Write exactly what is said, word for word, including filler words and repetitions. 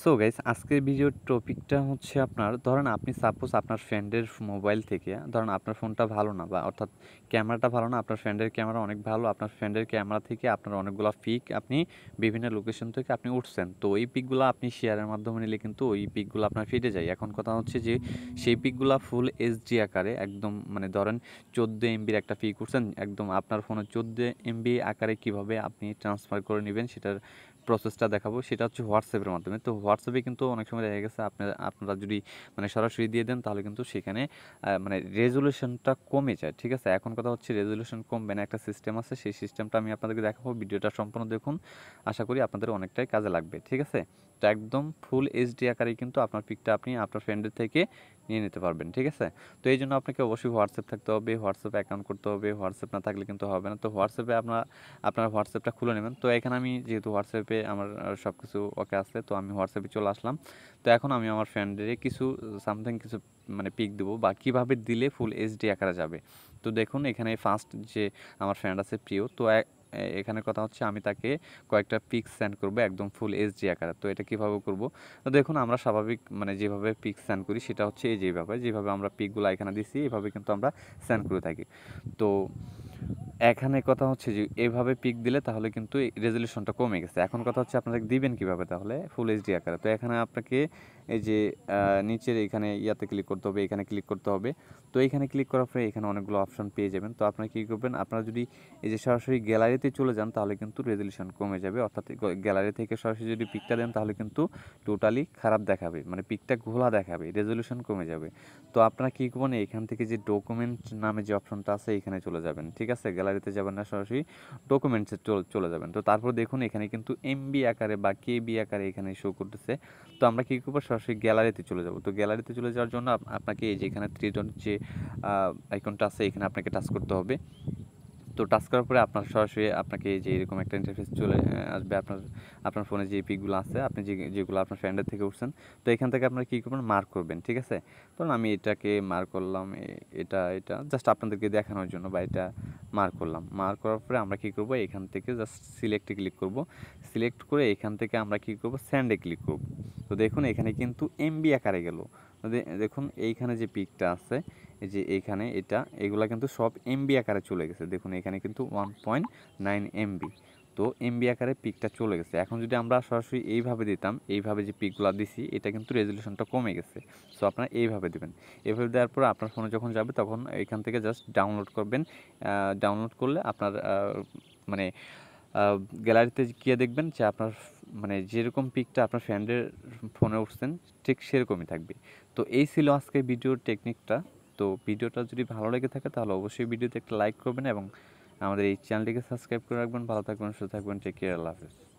So guys আজকের ভিডিওর টপিকটা হচ্ছে আপনার ধরেন আপনি সাপোজ আপনার ফ্রেন্ডের মোবাইল থেকে ধরেন আপনার ফোনটা ভালো না বা অর্থাৎ ক্যামেরাটা ভালো না, আপনার ফ্রেন্ডের ক্যামেরা অনেক ভালো, আপনার ফ্রেন্ডের ক্যামেরা থেকে আপনার অনেকগুলো পিক আপনি বিভিন্ন লোকেশন থেকে আপনি উঠছেন, তো ওই পিকগুলো আপনি শেয়ারের মাধ্যমে নিলে কিন্তু ওই পিকগুলো আপনার ফিরে যায়। এখন কথা হচ্ছে যে সেই পিকগুলো ফুল এইচডি আকারে একদম মানে ধরেন চোদ্দো এমবির একটা পিক উঠছেন, একদম আপনার ফোনে চোদ্দো এমবি আকারে কিভাবে আপনি ট্রান্সফার করে নেবেন সেটার প্রসেসটা দেখাবো। সেটা হচ্ছে হোয়াটসঅ্যাপের মাধ্যমে। তো হোয়াটসঅ্যাপে কিন্তু অনেক সময় দেখা গেছে আপনার আপনারা যদি মানে সরাসরি দিয়ে দেন তাহলে কিন্তু সেখানে আহ, মানে রেজুলেশনটা কমে যায়। ঠিক আছে, এখন কথা হচ্ছে রেজুলেশন কমবে না, একটা সিস্টেম আছে, সেই সিস্টেমটা আমি আপনাদেরকে দেখাবো। ভিডিওটা সম্পূর্ণ দেখুন, আশা করি আপনাদের অনেকটাই কাজে লাগবে। ঠিক আছে, তো একদম ফুল এইচডি আকারে কিন্তু আপনার পিকটা আপনি আপনার ফ্রেন্ডের থেকে নিয়ে নিতে পারবেন। ঠিক আছে, তো এই জন্য আপনাকে অবশ্যই হোয়াটসঅ্যাপ থাকতে হবে, হোয়াটসঅ্যাপ অ্যাকাউন্ট করতে হবে। হোয়াটসঅ্যাপ না থাকলে কিন্তু হবে না। তো হোয়াটসঅ্যাপে আপনার আপনার হোয়াটসঅ্যাপটা খুলে নেবেন। তো এখানে আমি যেহেতু হোয়াটসঅ্যাপে আমার সব কিছু ওকে আসলে, তো আমি হোয়াটসঅ্যাপে চলে আসলাম। তো এখন আমি আমার ফ্রেন্ডের কিছু সামথিং কিছু মানে পিক দেবো বা কীভাবে দিলে ফুল এইচডি আকারে যাবে। তো দেখুন এখানে ফার্স্ট যে আমার ফ্রেন্ড আছে প্রিয়, তো এখানে কথা হচ্ছে আমি তাকে কয়েকটা পিক সেন্ড করবো একদম ফুল এইচডি আকারে। তো এটা কীভাবে করব, তো দেখুন আমরা স্বাভাবিক মানে যেভাবে পিক সেন্ড করি সেটা হচ্ছে এই যেভাবে যেভাবে আমরা পিকগুলো এখানে দিছি এভাবে কিন্তু আমরা সেন্ড করে থাকি। তো এখানে কথা হচ্ছে যে এভাবে পিক দিলে তাহলে কিন্তু রেজলিউশনটা কমে গেছে। এখন কথা হচ্ছে আপনারা দিবেন কিভাবে তাহলে ফুল এইচডি আকারে। তো এখানে আপনাকে এই যে নিচের এখানে ইয়াতে ক্লিক করতে হবে, এখানে ক্লিক করতে হবে। তো এখানে ক্লিক করার পরে এখানে অনেকগুলো অপশন পেয়ে যাবেন। তো আপনারা কী করবেন, আপনারা যদি এই যে সরাসরি গ্যালারিতে চলে যান তাহলে কিন্তু রেজলিউশন কমে যাবে, অর্থাৎ গ্যালারি থেকে সরাসরি যদি পিকটা দেন তাহলে কিন্তু টোটালি খারাপ দেখাবে, মানে পিকটা ঘোলা দেখাবে, রেজলিউশন কমে যাবে। তো আপনারা কী করবেন, এখান থেকে যে ডকুমেন্ট নামে যে অপশনটা আছে এখানে চলে যাবেন। ঠিক আছে, গ্যালারিতে যাবেন না, সরাসরি ডকুমেন্টসে চলে যাবেন। তো তারপর দেখুন এখানে কিন্তু এমবি আকারে বা কেবি আকারে এখানে শো করতেছে। তো আমরা কী করবো, সরাসরি গ্যালারিতে চলে যাব। তো গ্যালারিতে চলে যাওয়ার জন্য আপনাকে এই যে এখানে থ্রি ডট যে আইকনটা আছে এখানে আপনাকে টাচ করতে হবে। তো টাচ করার পরে আপনার সরাসরি আপনাকে যে এরকম একটা ইন্টারফেস চলে আসবে, আপনার আপনার ফোনে যে পিকগুলো আছে আপনি যে যেগুলো আপনার ফ্রেন্ডের থেকে উঠছেন, তো এখান থেকে আপনারা কী করবেন, মার্ক করবেন। ঠিক আছে, ধরুন আমি এটাকে মার্ক করলাম, এটা এটা জাস্ট আপনাদেরকে দেখানোর জন্য, বা এটা মার্ক করলাম। মার্ক করার পরে আমরা কী করবো, এখান থেকে জাস্ট সিলেক্টে ক্লিক করব। সিলেক্ট করে এখান থেকে আমরা কী করব, সেন্ডে ক্লিক করব। তো দেখুন এখানে কিন্তু এমবি আকারে গেল। দেখুন এইখানে যে পিকটা আছে এই যে এইখানে এটা এগুলা কিন্তু সব এমবি আকারে চলে গেছে। দেখুন এখানে কিন্তু ওয়ান পয়েন্ট নাইন এমবি, তো এমবি আকারে পিকটা চলে গেছে। এখন যদি আমরা সরাসরি এইভাবে দিতাম, এইভাবে যে পিকগুলো দিছি এটা কিন্তু রেজলিউশনটা কমে গেছে। সো আপনারা এইভাবে দেবেন। এইভাবে দেওয়ার পর আপনার ফোনে যখন যাবে তখন এখান থেকে জাস্ট ডাউনলোড করবেন। ডাউনলোড করলে আপনার মানে গ্যালারিতে গিয়ে দেখবেন যে আপনার মানে যেরকম পিকটা আপনার ফ্রেন্ডের ফোনে উঠছেন ঠিক সেরকমই থাকবে। তো এই ছিল আজকে ভিডিওর টেকনিকটা। তো ভিডিওটা যদি ভালো লেগে থাকে তাহলে অবশ্যই ভিডিওতে একটা লাইক করবেন এবং আমাদের এই চ্যানেলটিকে সাবস্ক্রাইব করে রাখবেন। ভালো থাকবেন, সুস্থ থাকবেন, টেক কেয়ার, আল্লাহ হাফেজ।